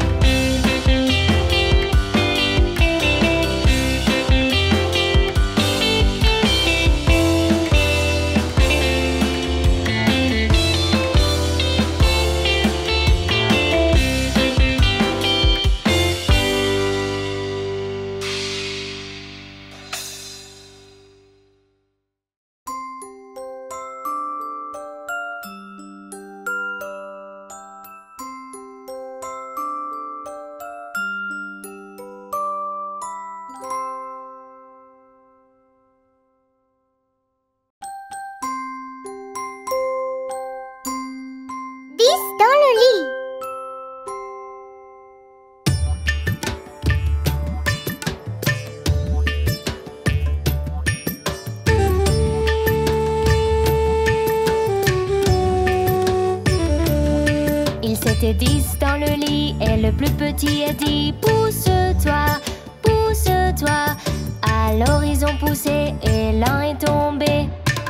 Dix dans le lit. Ils étaient dix dans le lit et le plus petit a dit pousse-toi, pousse-toi. Alors ils ont poussé et l'un est tombé.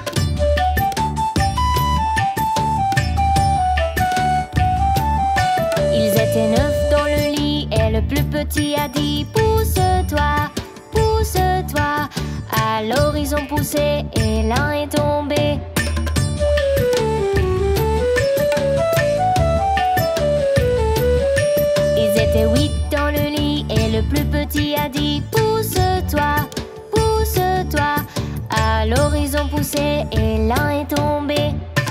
Ils étaient neuf dans le lit et le plus petit a dit: pousse-toi, pousse-toi. Alors ils ont poussé et l'un est tombé. Ils étaient huit dans le lit et le plus petit a dit: pousse-toi, pousse-toi. Alors ils ont poussé et l'un est tombé.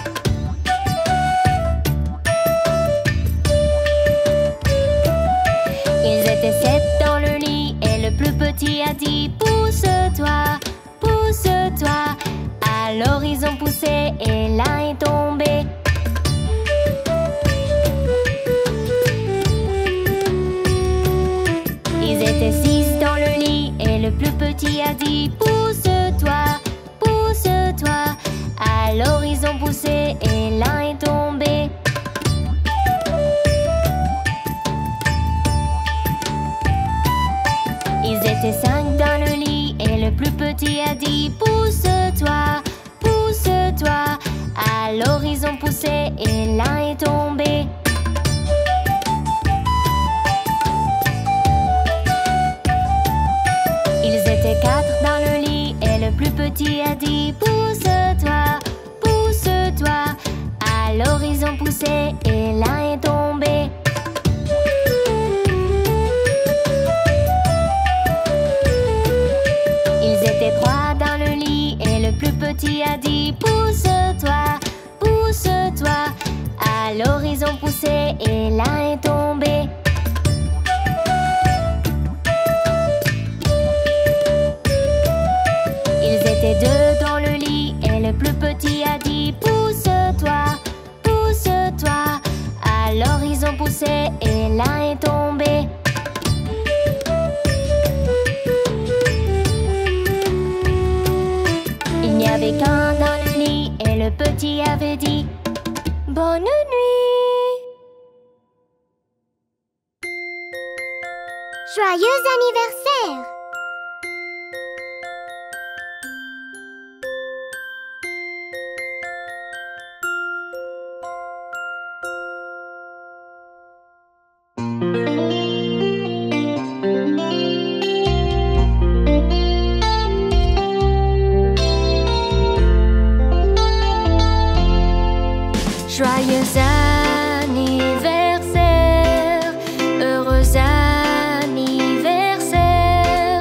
Ils étaient sept dans le lit et le plus petit a dit: pousse-toi, pousse-toi. Alors ils ont poussé et l'un est tombé. Ils étaient six dans le lit et le plus petit a dit: pousse-toi, pousse-toi. Alors ils ont poussé et l'un est tombé. Ils étaient cinq dans le lit et le plus petit a dit: pousse-toi, pousse-toi. Alors ils ont poussé et l'un est tombé. Ils étaient quatre dans le lit et le plus petit a dit: pousse-toi, pousse-toi. Alors ils ont poussé et l'un est tombé. Ils étaient trois dans le lit et le plus petit a dit: pousse-toi, pousse-toi. Alors ils ont poussé et l'un est tombé. Ils étaient deux dans le lit et le plus petit a dit: pousse-toi, pousse-toi. Alors ils ont poussé et l'un est tombé. Il n'y avait qu'un dans le lit et le petit avait dit: bonne nuit. Joyeux anniversaire! Joyeux anniversaire, heureux anniversaire,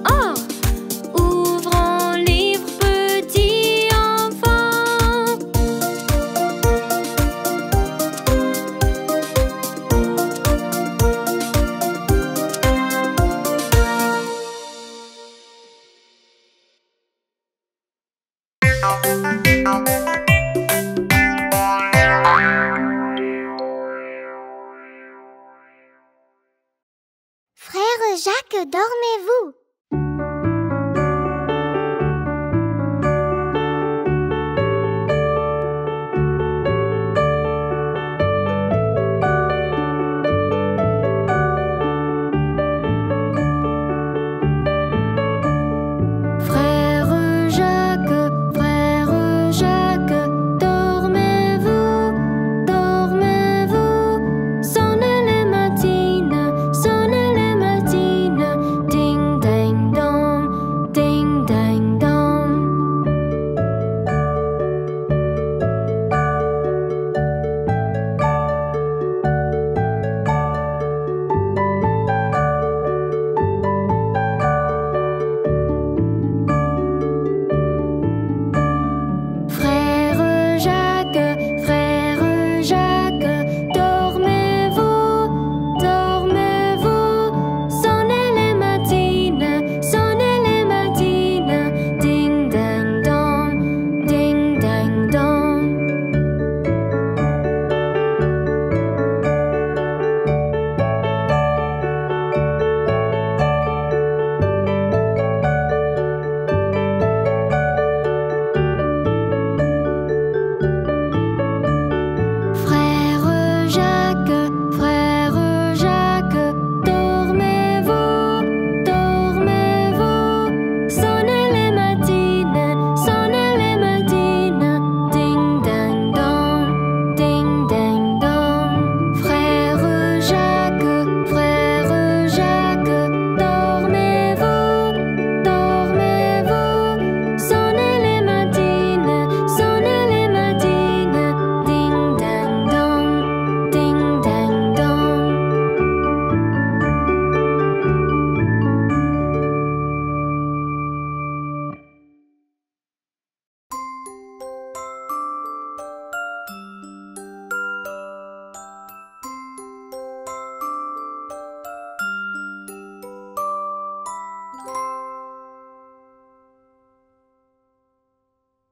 or. Ouvrons livre, petit enfant. Frère Jacques, dormez-vous?